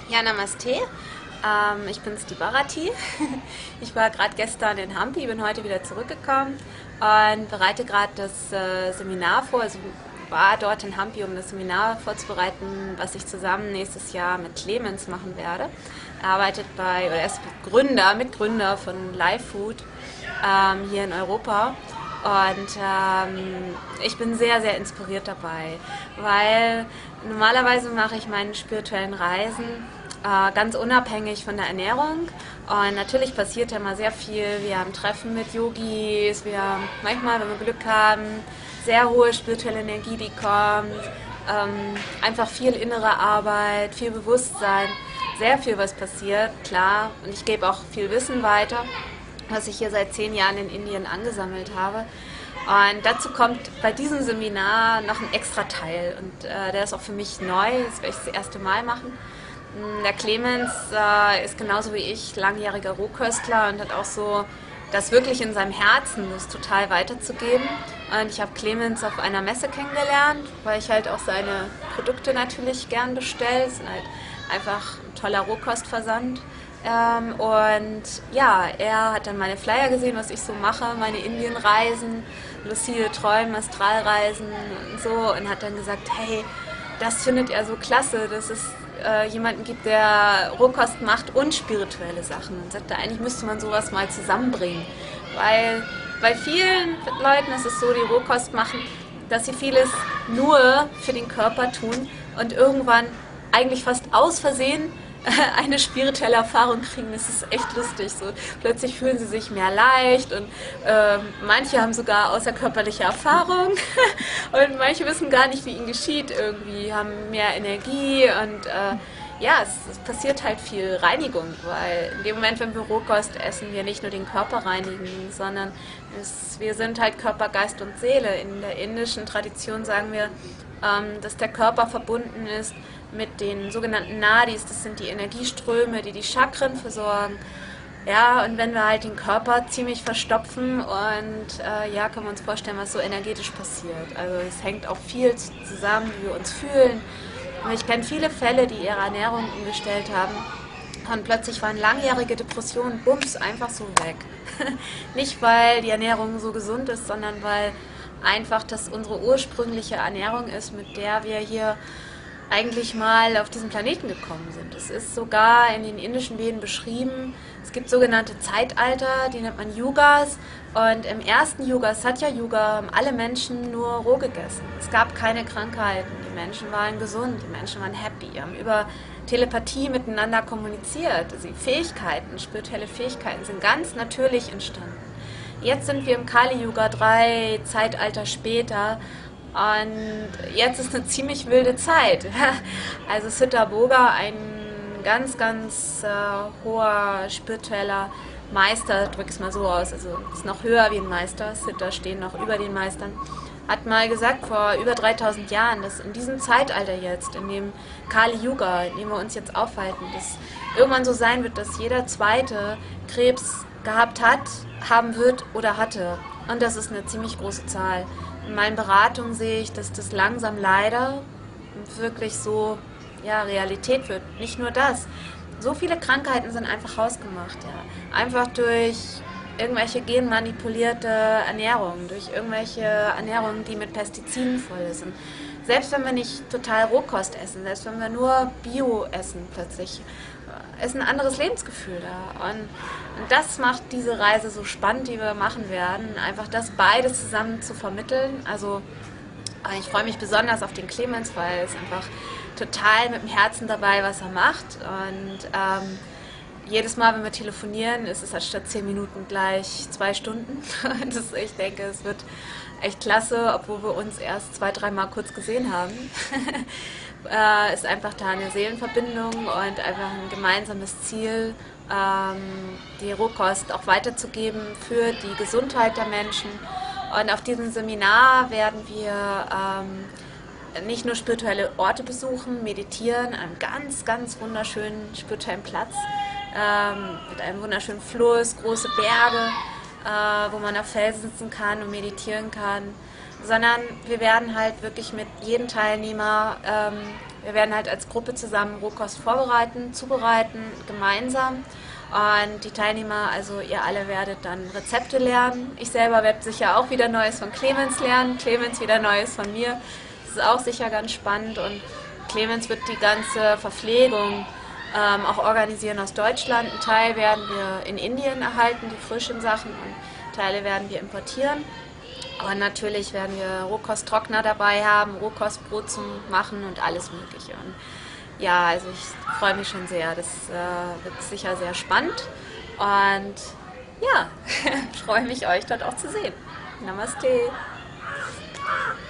Ja, Namaste. Ich bin's, die Bharati. Ich war gerade gestern in Hampi, bin heute wieder zurückgekommen und bereite gerade das Seminar vor. Also war dort in Hampi, um das Seminar vorzubereiten, was ich zusammen nächstes Jahr mit Clemens machen werde. Er arbeitet oder er ist Mitgründer von Live Food hier in Europa. Und ich bin sehr, sehr inspiriert dabei, weil normalerweise mache ich meine spirituellen Reisen ganz unabhängig von der Ernährung. Und natürlich passiert ja mal sehr viel. Wir haben Treffen mit Yogis, wir haben manchmal, wenn wir Glück haben, sehr hohe spirituelle Energie, die kommt. Einfach viel innere Arbeit, viel Bewusstsein, sehr viel, was passiert, klar. Und ich gebe auch viel Wissen weiter, was ich hier seit 10 Jahren in Indien angesammelt habe. Und dazu kommt bei diesem Seminar noch ein extra Teil. Und der ist auch für mich neu, das werde ich das erste Mal machen. Der Clemens ist genauso wie ich langjähriger Rohköstler und hat auch so das wirklich in seinem Herzen, das total weiterzugeben. Und ich habe Clemens auf einer Messe kennengelernt, weil ich halt auch seine Produkte natürlich gern bestelle. Es ist halt einfach ein toller Rohkostversand. Und ja, er hat dann meine Flyer gesehen, was ich so mache, meine Indienreisen, lucide Träume, Astralreisen und so, und hat dann gesagt, hey, das findet er so klasse, dass es jemanden gibt, der Rohkost macht und spirituelle Sachen. Und sagte, eigentlich müsste man sowas mal zusammenbringen, weil bei vielen Leuten ist es so, die Rohkost machen, dass sie vieles nur für den Körper tun und irgendwann eigentlich fast aus Versehen eine spirituelle Erfahrung kriegen. Das ist echt lustig. So, plötzlich fühlen sie sich mehr leicht und manche haben sogar außerkörperliche Erfahrung und manche wissen gar nicht, wie ihnen geschieht. Irgendwie haben mehr Energie und ja, es passiert halt viel Reinigung, weil in dem Moment, wenn wir Rohkost essen, wir nicht nur den Körper reinigen, sondern wir sind halt Körper, Geist und Seele. In der indischen Tradition sagen wir, dass der Körper verbunden ist mit den sogenannten Nadis, das sind die Energieströme, die die Chakren versorgen. Ja, und wenn wir halt den Körper ziemlich verstopfen und ja, können wir uns vorstellen, was so energetisch passiert. Also es hängt auch viel zusammen, wie wir uns fühlen. Und ich kenne viele Fälle, die ihre Ernährung umgestellt haben und plötzlich waren langjährige Depressionen, bums, einfach so weg. Nicht, weil die Ernährung so gesund ist, sondern weil einfach das unsere ursprüngliche Ernährung ist, mit der wir hier eigentlich mal auf diesen Planeten gekommen sind. Es ist sogar in den indischen Veden beschrieben. Es gibt sogenannte Zeitalter, die nennt man Yugas. Und im ersten Yuga, Satya Yuga, haben alle Menschen nur roh gegessen. Es gab keine Krankheiten. Die Menschen waren gesund, die Menschen waren happy, haben über Telepathie miteinander kommuniziert. Also Fähigkeiten, spirituelle Fähigkeiten sind ganz natürlich entstanden. Jetzt sind wir im Kali Yuga, 3 Zeitalter später. Und jetzt ist eine ziemlich wilde Zeit. Also Siddha Boga, ein ganz, ganz hoher spiritueller Meister, drück es mal so aus, also ist noch höher wie ein Meister, Siddha stehen noch über den Meistern, hat mal gesagt vor über 3000 Jahren, dass in diesem Zeitalter jetzt, in dem Kali Yuga, in dem wir uns jetzt aufhalten, dass irgendwann so sein wird, dass jeder Zweite Krebs gehabt hat, haben wird oder hatte. Und das ist eine ziemlich große Zahl. In meinen Beratungen sehe ich, dass das langsam leider wirklich so, ja, Realität wird. Nicht nur das. So viele Krankheiten sind einfach hausgemacht. Ja. Einfach durch irgendwelche genmanipulierte Ernährung, durch irgendwelche Ernährung, die mit Pestiziden voll sind. Selbst wenn wir nicht total Rohkost essen, selbst wenn wir nur Bio essen plötzlich, ist ein anderes Lebensgefühl da. Und das macht diese Reise so spannend, die wir machen werden, einfach das beides zusammen zu vermitteln. Also ich freue mich besonders auf den Clemens, weil es einfach total mit dem Herzen dabei, was er macht. Und jedes Mal, wenn wir telefonieren, ist es anstatt 10 Minuten gleich 2 Stunden. Ich denke, es wird echt klasse, obwohl wir uns erst 2, 3 Mal kurz gesehen haben. Ist einfach da eine Seelenverbindung und einfach ein gemeinsames Ziel, die Rohkost auch weiterzugeben für die Gesundheit der Menschen. Und auf diesem Seminar werden wir nicht nur spirituelle Orte besuchen, meditieren, einen ganz, ganz wunderschönen spirituellen Platz mit einem wunderschönen Fluss, große Berge, wo man auf Felsen sitzen kann und meditieren kann, sondern wir werden halt wirklich mit jedem Teilnehmer wir werden halt als Gruppe zusammen Rohkost vorbereiten, zubereiten, gemeinsam. Und die Teilnehmer, also ihr alle werdet dann Rezepte lernen. Ich selber werde sicher auch wieder Neues von Clemens lernen, Clemens wieder Neues von mir. Das ist auch sicher ganz spannend und Clemens wird die ganze Verpflegung auch organisieren aus Deutschland. Ein Teil werden wir in Indien erhalten, die frischen Sachen, und Teile werden wir importieren. Aber natürlich werden wir Rohkosttrockner dabei haben, Rohkostbrot zum Machen und alles Mögliche. Und ja, also ich freue mich schon sehr. Das wird sicher sehr spannend. Und ja, freue mich, euch dort auch zu sehen. Namaste.